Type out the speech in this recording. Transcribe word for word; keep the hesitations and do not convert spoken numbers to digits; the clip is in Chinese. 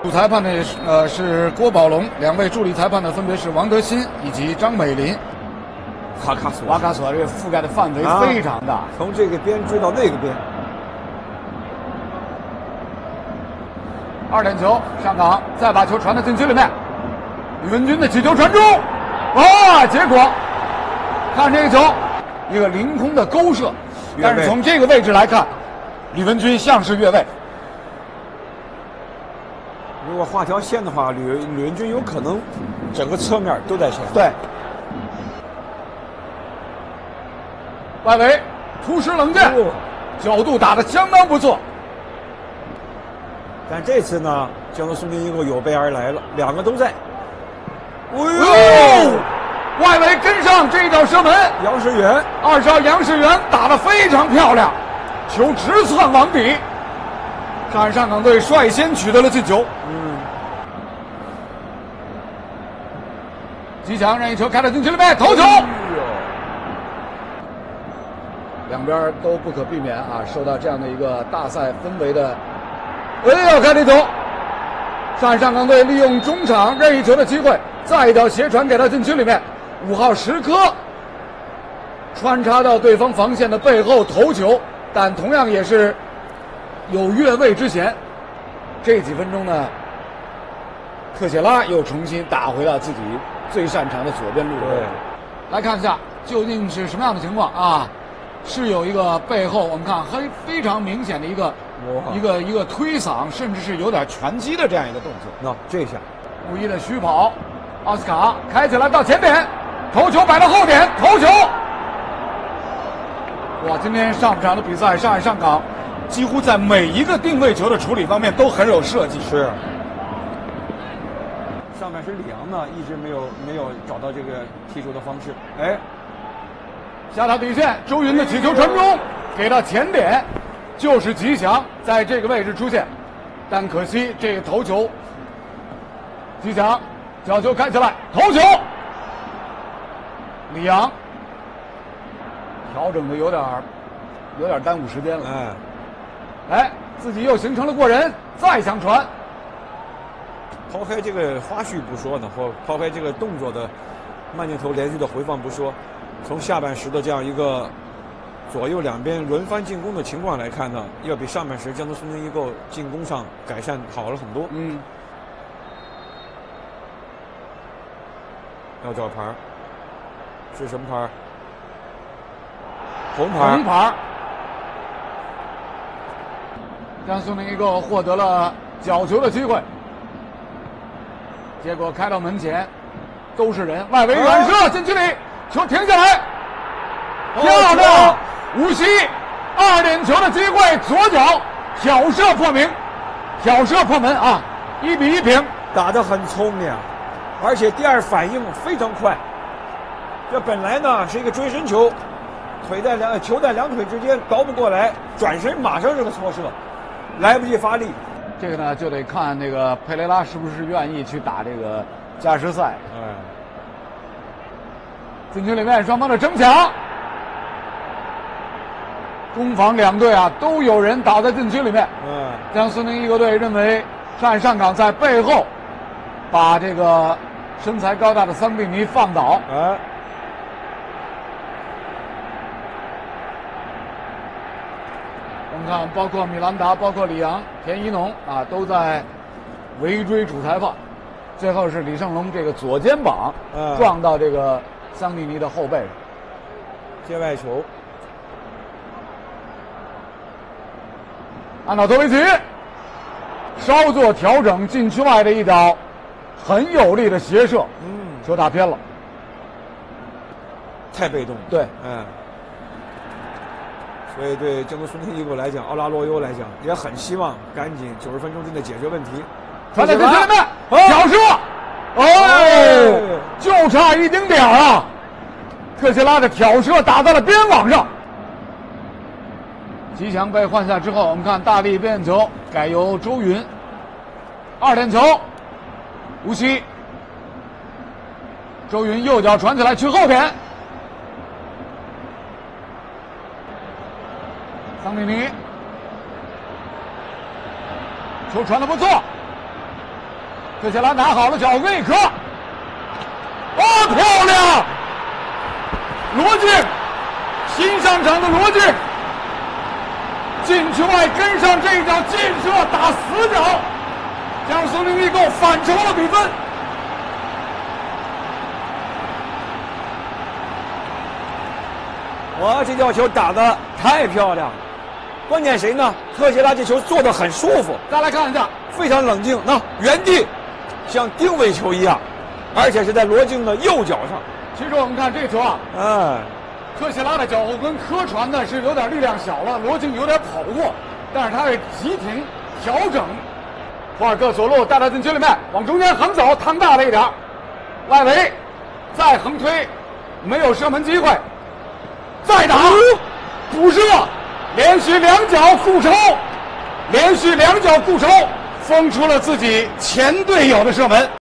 主裁判呢，呃是郭宝龙，两位助理裁判呢分别是王德新以及张美林。 瓦卡索， 瓦卡索这个覆盖的范围非常大， 啊、从这个边追到那个边。 二点球，上港再把球传到禁区里面，李文军的起球传中，哇！结果看这个球，一个凌空的勾射，但是从这个位置来看，李文军像是越位。 如果画条线的话，吕吕文军有可能整个侧面都在前。 对。外围突施冷箭，哦、角度打得相当不错。 但这次呢，江苏苏宁易购有备而来了，两个都在。 哎呦！外围跟上这一脚射门， 杨世元， 二十号杨世元打得非常漂亮，球直窜网底。上海上港队率先取得了进球。 嗯。 吉强任意球开到禁区里面，头球。两边都不可避免啊，受到这样的一个大赛氛围的，哎呦，看这球！上海上港队利用中场任意球的机会，再一脚斜传给到禁区里面，五号石科穿插到对方防线的背后头球，但同样也是有越位之嫌。这几分钟呢，特谢拉又重新打回了自己最擅长的左边路的位置。来看一下究竟是什么样的情况啊？是有一个背后，我们看很非常明显的一个一个一个推搡，甚至是有点拳击的这样一个动作。 那这下， 故意的虚跑，奥斯卡开起来到前点，头球摆到后点，头球。哇，今天上半场的比赛，上海上港几乎在每一个定位球的处理方面都很有设计。 是。上半时里昂呢一直没有没有找到这个踢球的方式，哎。 下到底线，周云的起球传中，给到前点，就是吉祥在这个位置出现，但可惜这个头球，吉祥角球开起来，头球，李阳调整的有点有点耽误时间了，哎，哎，自己又形成了过人，再想传。 抛开这个花絮不说呢，或抛开这个动作的慢镜头连续的回放不说。从下半时的这样一个左右两边轮番进攻的情况来看呢，要比上半时江苏苏宁易购进攻上改善好了很多。 嗯。 要找牌，是什么牌？红牌。 红牌。江苏苏宁易购获得了角球的机会，结果开到门前，都是人，外围远射禁区里。球停下来，漂亮！无锡二点球的机会，左脚挑射破门，挑射破门啊！一比一平， 打得很聪明，而且第二反应非常快。这本来呢是一个追身球，腿在两球在两腿之间倒不过来，转身马上这个搓射，来不及发力。 这个呢就得看那个佩雷拉是不是愿意去打这个加时赛。 哎。 禁区里面双方的争抢，攻防两队啊都有人倒在禁区里面。 嗯， 江苏宁易购队认为上海上港在背后把这个身材高大的桑蒂尼放倒。 哎， 我们看，包括米兰达、包括里昂、田一农啊，都在围追主裁判。最后是李胜龙这个左肩膀撞到这个桑蒂尼的后背上， 界外球。 安纳托维奇稍作调整，禁区外的一脚很有力的斜射， 嗯， 球打偏了， 太被动了。 对， 嗯。所以对江苏苏宁易购来讲，奥拉洛尤来讲也很希望赶紧九十分钟之内解决问题。 传在禁区里面，挑射，哦，就差一丁点啊！特谢拉的挑射打在了边网上。吉祥被换下之后，我们看大力边线球改由周云，二点球，无锡，周云右脚传起来去后点，桑蒂尼，球传得不错， 特谢拉拿好了脚，内科，哦，漂亮！罗晋，新上场的罗晋，禁区外跟上这一脚劲射打死角，将松林易购反超了比分。 哇，这脚球打得太漂亮了！关键谁呢？特谢拉这球做得很舒服。 再来看一下， 非常冷静，那原地像定位球一样，而且是在罗晋的右脚上。 其实我们看这球啊， 哎， 特谢拉的脚后跟磕传的是有点力量小了，罗晋有点跑不过，但是他是急停调整。霍尔克左路带到禁区里面，往中间横走，趟大了一点，外围再横推，没有射门机会，再打补射，连续两脚顾超，连续两脚顾超，封出了自己前队友的射门。